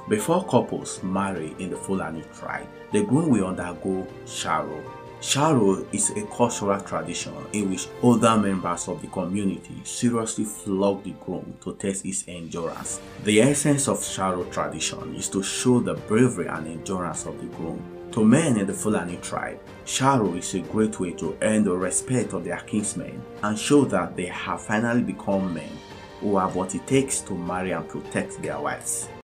Before couples marry in the Fulani tribe, the groom will undergo Sharo. Sharo is a cultural tradition in which older members of the community seriously flog the groom to test his endurance. The essence of Sharo tradition is to show the bravery and endurance of the groom. To men in the Fulani tribe, Sharo is a great way to earn the respect of their kinsmen and show that they have finally become men who have what it takes to marry and protect their wives.